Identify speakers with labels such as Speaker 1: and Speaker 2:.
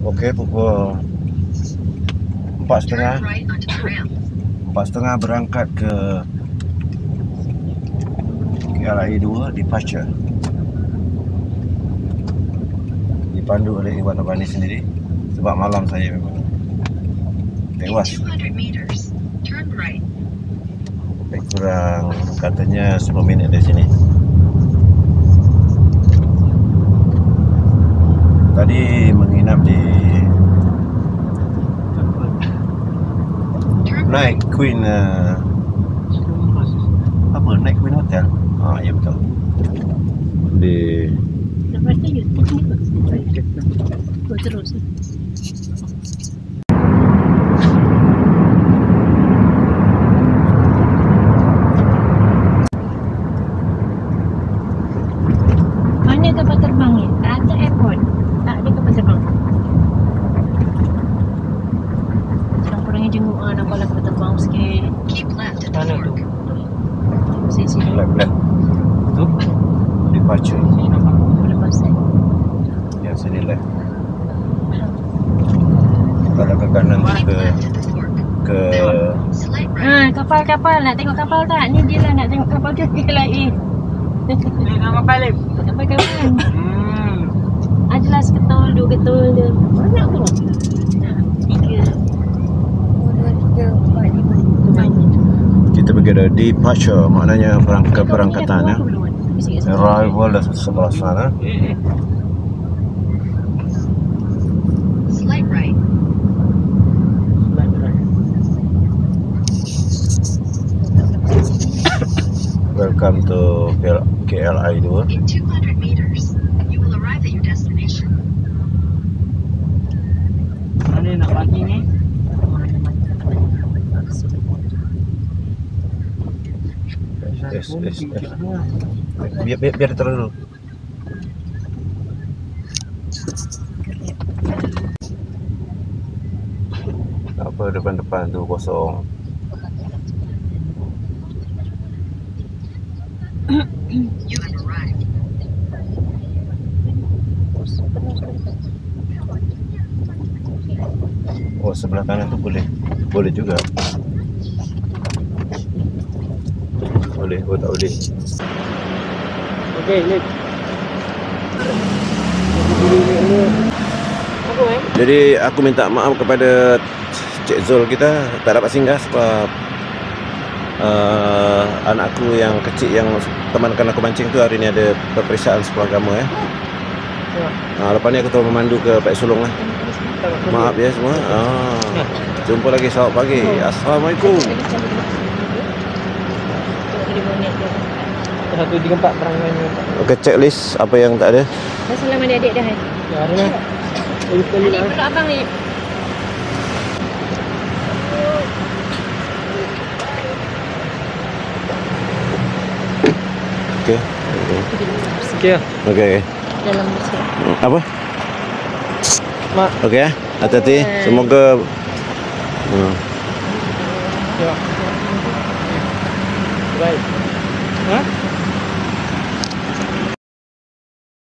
Speaker 1: Okey, pukul 4.30. 4.30 berangkat ke KLIA 2 departure. Dipandu oleh Iwan Abani sendiri. Sebab malam saya memang tewas. Lebih kurang katanya 10 minit dari sini. Tadi menginap di Night Queen apa? Night Queen Hotel? Ya betul. Di
Speaker 2: terus. Mana kapal terbang ni? Tak ada airport. Tak ada kapal terbang. Kurang-kurangnya jenguk nampaklah kapal terbang sikit.
Speaker 3: Mana tu?
Speaker 2: Sini.
Speaker 1: left. Tu departure.
Speaker 2: Lepas ni.
Speaker 1: Yang sini left. Kalau ke kanan ke
Speaker 2: kapal-kapal nak tengok kapal tak? Ni dia lah nak tengok kapal ke KLIA.
Speaker 3: Ni nama balik.
Speaker 2: Kapal-kapal. Adalah seketul, dua ketul dia. Banyak tu. 3 2, 3, 4, 5.
Speaker 1: kita pergi ada departure, maknanya keberangkatan ya. Arrival dah sebelah sana. Welcome to KLIA 2.
Speaker 4: In 200 meters, you will arrive at your destination.
Speaker 3: Mana nak pergi ni?
Speaker 1: Yes. Biar terus dulu. Apa depan tu kosong.
Speaker 4: You have arrived.
Speaker 1: Oh, sebelah kanan tu boleh juga. Boleh, tak boleh.
Speaker 3: Okey, lift.
Speaker 1: Jadi aku minta maaf kepada Cik Zul kita tak dapat singgah sebab anakku yang kecil yang temankan aku mancing tu hari ni ada peperiksaan sekolah agama ya. Lepas ni aku terus memandu ke Pak Sulong lah. Maaf ya semua. Jumpa lagi selamat pagi. Assalamualaikum.
Speaker 3: 134 perangannya.
Speaker 1: Okey, checklist apa yang tak ada.
Speaker 2: Dah salam adik-adik dah.
Speaker 3: Ya, ada lah. Sekali
Speaker 2: Adik peluk abang ni.
Speaker 1: Okey.
Speaker 3: Sekian.
Speaker 1: Okey.
Speaker 2: Dalam bersih.
Speaker 1: Apa?
Speaker 3: Mak.
Speaker 1: Okey ya. Hati-hati. Semoga
Speaker 3: Ya. Baik.